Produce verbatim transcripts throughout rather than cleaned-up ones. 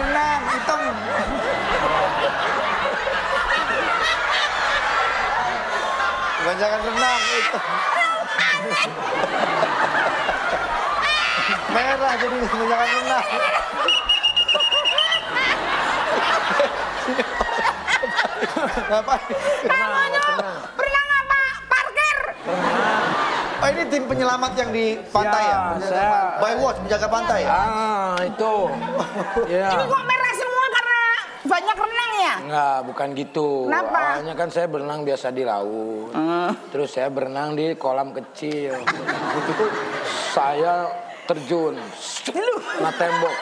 renang, hitam. Kebanyakan renang, hitam. Merah jadi kebanyakan renang. Ngapain? Namanya berenang apa? Parkir. Renang. Oh ini tim penyelamat yang di pantai ya? Ya, saya. By Watch, menjaga pantai ya? Ah, itu. Ya. Ini kok merah semua karena banyak renang ya? Enggak, bukan gitu. Kenapa? Awalnya kan saya berenang biasa di laut. Hmm. Terus saya berenang di kolam kecil. Itu saya terjun. Kena tembok.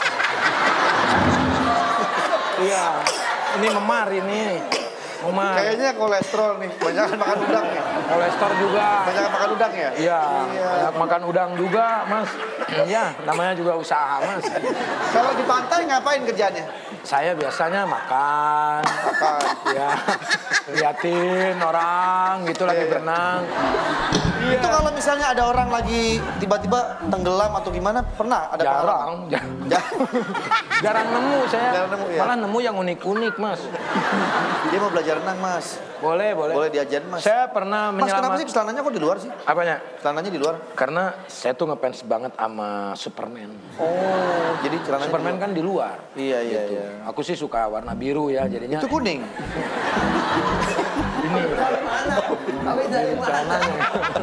Iya. Ini memar ini. Memar. Kayaknya kolesterol nih, banyak makan udang ya? Kolesterol juga. Banyak makan udang ya? Iya, banyak makan udang juga, Mas. Iya, namanya juga usaha, Mas. Kalau di pantai ngapain kerjanya? Saya biasanya makan, Makan. ya, liatin orang gitu lagi Iya, iya. berenang. Itu kalau misalnya ada orang lagi tiba-tiba tenggelam atau gimana, pernah ada Jarang, jarang, Jarang. jarang nemu saya. Jarang nemu, ya? Malah nemu yang unik-unik, Mas. Dia mau belajar renang, Mas. Boleh, boleh. Boleh diajarin, Mas. Saya pernah Mas, kenapa menyelamat. sih celananya kok di luar sih? Apanya? Celananya di luar. Karena saya tuh ngefans banget sama Superman. Oh, jadi celananya Superman di luar. kan di luar. Iya, iya, Gitu. iya. Aku sih suka warna biru ya, jadinya. Itu kuning. Ini. Biru celananya.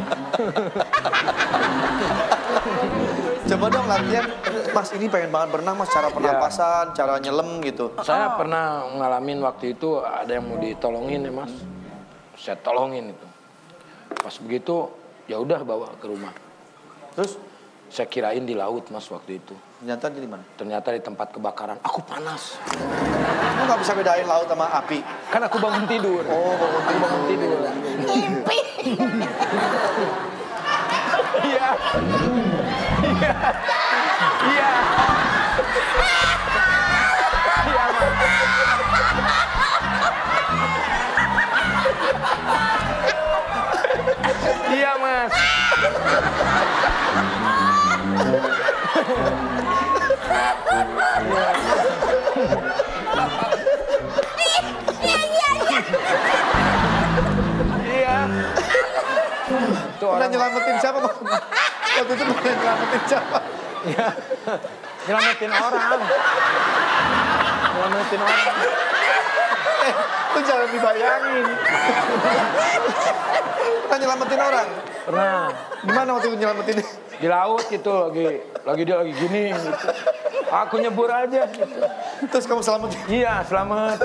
Coba dong latihan. Mas, ini pengen banget berenang, Mas. Cara pernapasan, cara nyelam gitu. Saya pernah ngalamin waktu itu ada yang mau ditolongin ya, Mas. Saya tolongin itu. Pas begitu ya udah bawa ke rumah. Terus Saya kirain di laut, Mas, waktu itu. ternyata di mana? Ternyata di tempat kebakaran. Aku panas. Lu nggak bisa bedain laut sama api. Kan aku bangun tidur. Oh, bangun Aku bangun tidur. Mimpi. Iya. Iya. Iya. Iya, Mas. Iya, Mas. Iya. Itu Pernah orang nyelamatin siapa, Bang? Waktu itu pernah nyelamatin siapa? Iya. Nyelamatin orang. Nyelamatin orang. Eh, lu jangan dibayangin. Pernah nyelamatin orang? Pernah Gimana waktu itu nyelamatin? di laut gitu lagi lagi dia lagi gini gitu. Aku nyebur aja gitu. Terus kamu selamatin? Iya, selamat.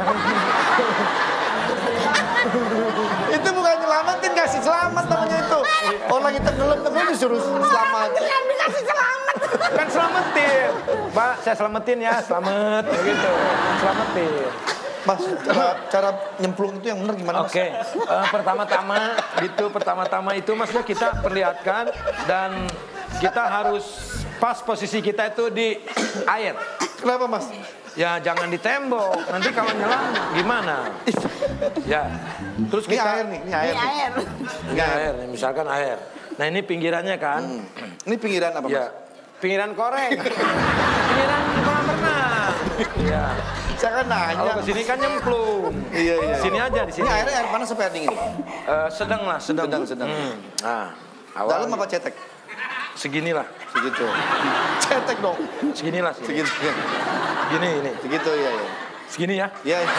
Itu bukan nyelamatin, kasih selamat namanya itu. Orang lagi tenggelam-tenggelam disuruh selamat. Yang dikasih selamat. Kan selamatin. Pak, saya selamatin ya, selamat gitu. Selamatin. Mas, cara, cara nyemplung itu yang benar gimana, Mas? Oke, eh, pertama-tama gitu, pertama-tama itu Mas kita perlihatkan dan kita harus pas posisi kita itu di air. Kenapa, Mas? Ya jangan di tembok, nanti kalau nyelam gimana? Ya, terus Ini kita air nih, ini air. Ini nih. air. Ini air, nih, misalkan air. Nah ini pinggirannya kan? Ini pinggiran apa, Ya, Mas? pinggiran koreng, pinggiran kolam renang. Ya, Saya kan nanya. kalau kesini kan nyemplung. Iya, iya. Sini aja di Ini sini. airnya air panas sampai air dingin? Eh, sedang lah, sedang. Sedang, sedang. Hmm. Nah, Dalam awal apa cetek? seginilah, Segitu. Cetek dong. seginilah, segini. Segitu. Gini, ini, Segitu, ya, ya. segini ya. Iya, iya.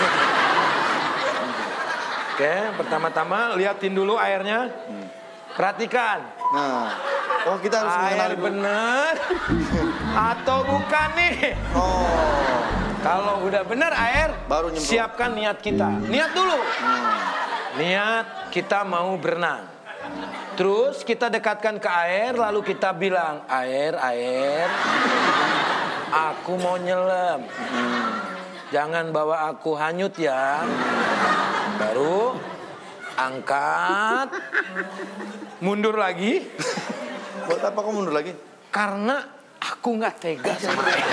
Oke, pertama-tama liatin dulu airnya. Perhatikan. Nah. Oh, kita harus mengenali Air dulu. bener atau bukan nih? Oh. Kalau udah bener air, Baru nyemplung. siapkan niat kita. Niat dulu. Hmm. Niat kita mau berenang. Terus kita dekatkan ke air, lalu kita bilang, air, air, aku mau nyelam. Jangan bawa aku hanyut ya. Baru angkat, mundur lagi. Buat apa kok mundur lagi? Karena aku nggak tega sama air.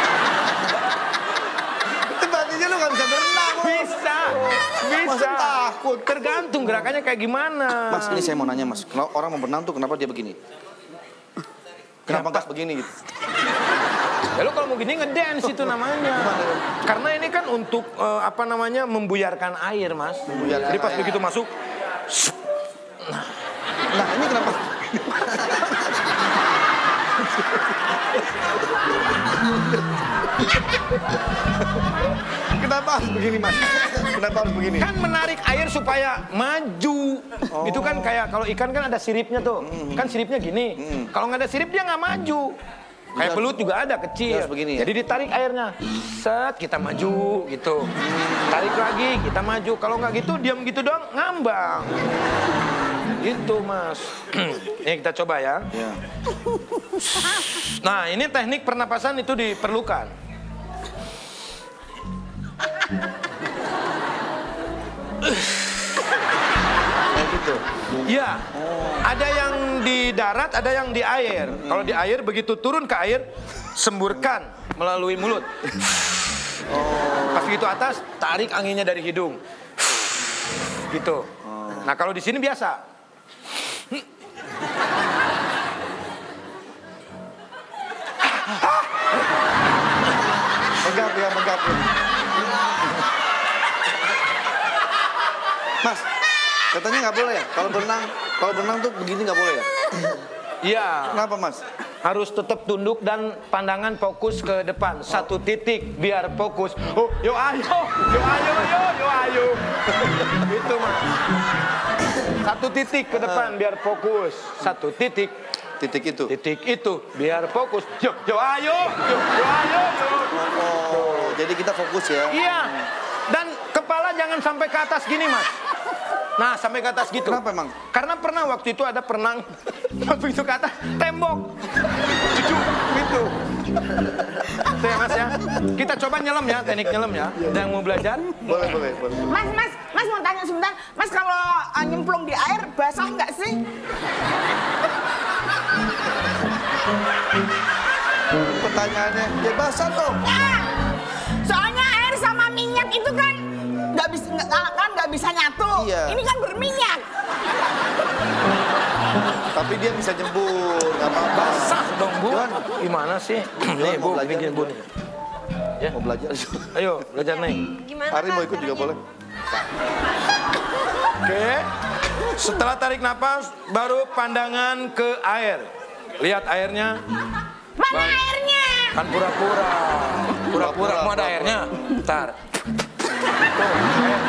Itu berarti lu nggak bisa berenang. Mas. Bisa, bisa. Masa takut? Tergantung gerakannya kayak gimana. Mas, ini saya mau nanya, Mas. Kalau orang mau berenang tuh kenapa dia begini? Kenapa nggak begini gitu? Ya lo kalau mau gini ngedance itu namanya. Karena ini kan untuk uh, apa namanya membuyarkan air, Mas. Membuyarkan Jadi pas air. begitu masuk, Nah, ini kenapa? Kenapa harus begini, Mas? Kenapa harus begini? kan menarik air supaya maju. Oh. Itu kan kayak kalau ikan kan ada siripnya tuh. Kan siripnya gini. Kalau nggak ada sirip dia nggak maju. Kayak belut juga ada kecil. Harus begini ya? Jadi ditarik airnya. Set, kita maju gitu. Tarik lagi, kita maju. Kalau nggak gitu, diam gitu doang, ngambang. Gitu, Mas. Ini kita coba ya. Ya. Nah, ini teknik pernapasan itu diperlukan. Kayak gitu. Iya. Ada yang di darat, ada yang di air. Kalau di air begitu turun ke air, semburkan melalui mulut. Pas begitu atas, tarik anginnya dari hidung. Gitu. Nah, kalau di sini biasa. Menggap ya, menggap ya. Mas, katanya nggak boleh ya? Kalau berenang, kalau berenang tuh begini nggak boleh ya? Iya. Kenapa, Mas? Harus tetap tunduk dan pandangan fokus ke depan. Satu titik biar fokus. Oh, yo ayo, yo ayo, yo, yo ayo. Itu, Mas. Satu titik ke depan biar fokus. Satu titik. Titik itu. Titik itu biar fokus. Yo, yo ayo, yo, yo ayo, yo. Oh, jadi kita fokus ya? Iya. Dan kepala jangan sampai ke atas gini, Mas. Nah, sampai ke atas gitu. Kenapa emang? Karena pernah waktu itu ada perenang waktu itu ke atas tembok. Cucu, gitu. Itu ya, Mas ya. Kita coba nyelam ya, teknik nyelam ya. Ada yang mau belajar? Boleh, boleh, boleh. Mas, mas, mas mau tanya sebentar. Mas kalau uh, nyemplung di air basah nggak sih? Pertanyaannya, ya basah dong. Ya, soalnya air sama minyak itu kan nggak bisa nggak kan nggak bisa nyatu. Iya. Ini kan berminyak. Tapi dia bisa nyembur, nggak apa-apa. Basah dong, Bu. Johan. Gimana sih? Johan, Nih, mau Bu, belajar bikin nih, Bu. Johan. Ya. Mau belajar. Ayo, belajar nih. Gimana Ari mau Kak ikut juga caranya? boleh. Oke. Setelah tarik napas, baru pandangan ke air. Lihat airnya. Mana Baik. airnya? Kan pura-pura. Pura-pura. Mau ada airnya? Ntar. Tuh, air.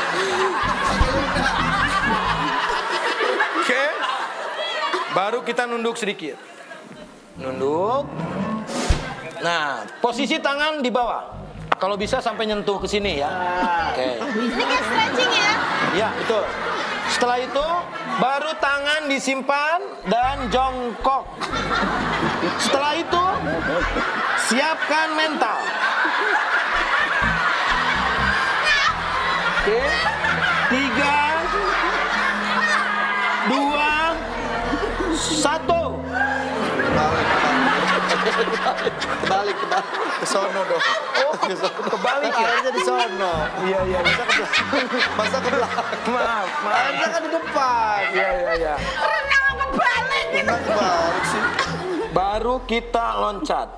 Oke. Baru kita nunduk sedikit. Nunduk. Nah, posisi tangan di bawah. Kalau bisa sampai nyentuh ke sini ya. Oke. Ini kan stretching ya? Ya, betul. Setelah itu, baru tangan disimpan dan jongkok. Setelah itu, siapkan mental. Oke. Tiga, dua, satu. Kebalik, kebalik, kebalik. Ke sono dong. Oh, kebalik ya? Airnya di sono. Iya, iya. Masa ke belakang? Masa ke belakang? Maaf, maaf. Airnya kan di depan. Iya, iya, iya. Renang kebalik gitu. Kenapa kebalik sih? Baru kita loncat.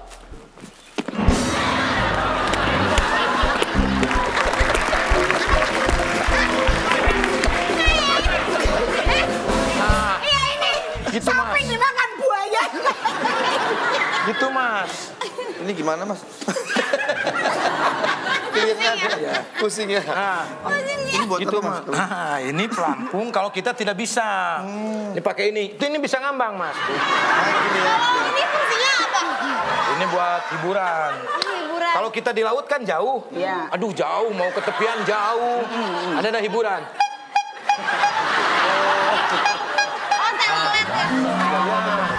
Nah, Iya ini. gitu, Sapi Mas. dimakan buaya. Gitu, Mas. Ini gimana, Mas? Kelihatannya pusing ya. Nah, Ini buat gitu, apa, Mas? Mas. Nah, ini pelampung kalau kita tidak bisa. Ini pakai ini. Itu ini bisa ngambang, Mas. Nah, gini ya. Oh, ini fungsinya apa? Ini buat hiburan. Oh, hiburan. Kalau kita di laut kan jauh. Iya. Aduh, jauh. Mau ke tepian jauh. Ada ada hiburan. Oh, template ya?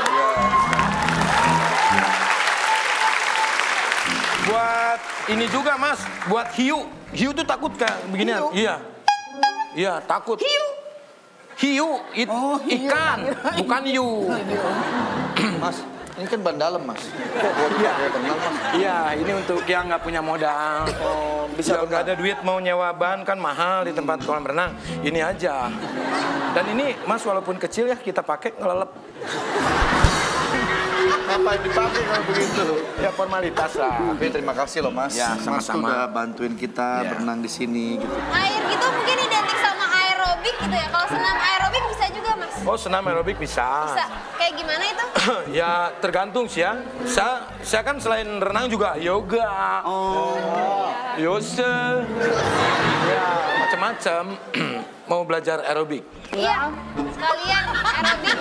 Buat ini juga, Mas. Buat hiu. Hiu tuh takut kayak beginian. Iya. Iya, takut. Hiu. Hiu, it- Oh, hiu. ikan, bukan hiu. Mas, ini kan ban dalam, Mas. Kok bocah ya berenang, Mas? Iya, ini untuk yang nggak punya modal. Oh, bisa Bisa nggak ada duit mau nyewa ban kan mahal di tempat kolam renang. Ini aja. Dan ini, Mas, walaupun kecil ya kita pakai ngelelep. Mas, ngapain dipakai kalau begitu? Ya formalitas lah. Tapi terima kasih loh Mas. Ya, Mas tuh sama-sama. udah bantuin kita Ya. berenang di sini gitu. Air gitu mungkin identik sama aerobik gitu ya. Kalau senam aerobik bisa juga, Mas. Oh, senam aerobik bisa. Bisa. Kayak gimana itu? Ya tergantung sih ya. Saya, saya kan selain renang juga yoga. Oh. Yose. Ya macam-macam. Mau belajar aerobik. Iya. Sekalian aerobik.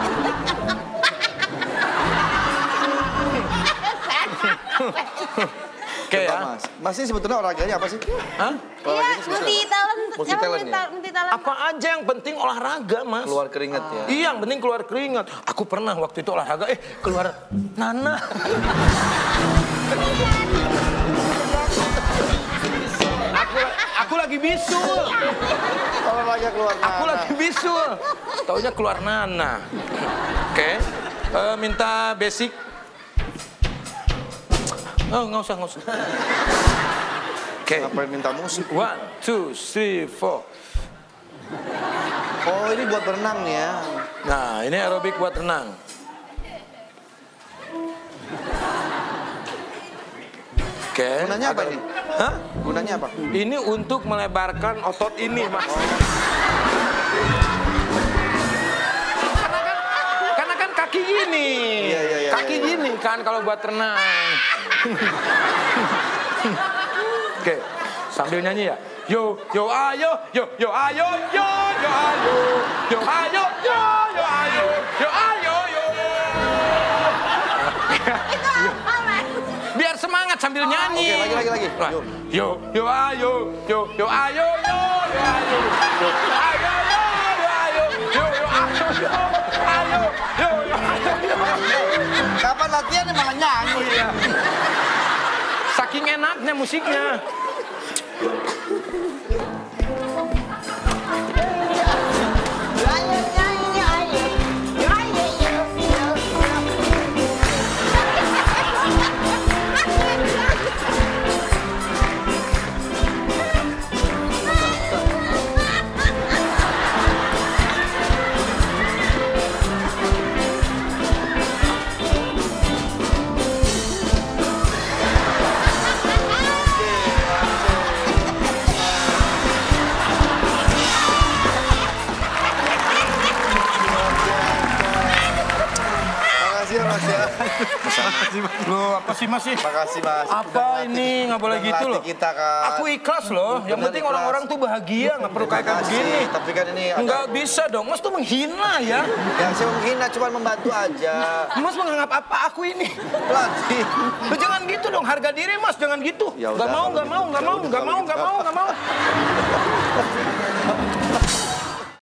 Oke Coba, ya. Mas. Mas ini sebetulnya olahraganya apa sih? Hah? Iya, multi talent. Multi talent ya? Multi talent. Apa aja yang penting olahraga, Mas. Keluar keringat ya. Iya, yang penting keluar keringat. Aku pernah waktu itu olahraga, eh keluar Nana. aku, aku lagi bisul. Olahraga keluar Aku mana? lagi bisul. Taunya keluar Nana. Oke. Eh, minta basic. Oh, nggak usah, nggak usah. Oke. Ngapain minta musik? One, two, three, four. Oh ini buat berenang nih ya. Nah, ini aerobik buat renang. Oke. Gunanya apa agak- ini? Hah? Gunanya apa? Ini untuk melebarkan otot ini, Mas. Karena kan, karena kan kaki gini. Iya, iya, iya, kaki iya, iya. gini kan kalau buat renang. Oke, sambil nyanyi ya. Yo, yo, ayo, yo, yo, ayo, yo, yo, ayo, yo, ayo, yo, yo, ayo, yo, ayo, yo. Biar semangat sambil nyanyi. Oke, lagi, lagi, lagi. Wah, Yo. Yo, yo, ayo, yo, yo, ayo, yo, yo, ayo, yo, ayo, yo, yo, ayo, yo, yo, ayo, yo, ayo, yo, yo, ayo, yo. Kapan latihan malah nyanyi? Iya. Saking enaknya musiknya. Makasih ya Mas ya. Loh, apa sih Mas sih? Makasih Mas. Apa Udah ngelatih- ini? Nggak boleh udah gitu loh. ngelatih kita Kak. Aku ikhlas loh. Yang Benar penting ikhlas. orang-orang tuh bahagia, nggak perlu kayak kayak Makasih. begini. Tapi kan ini agak- Nggak bisa dong, Mas tuh menghina ya. Ya saya menghina cuma membantu aja. Mas menganggap apa aku ini? Pelatih. Lu jangan gitu dong, harga diri Mas, jangan gitu. Ya Nggak udah, mau, kalau nggak gitu. mau, nggak Ya mau, udah, nggak kalau mau, gitu. nggak mau, nggak mau.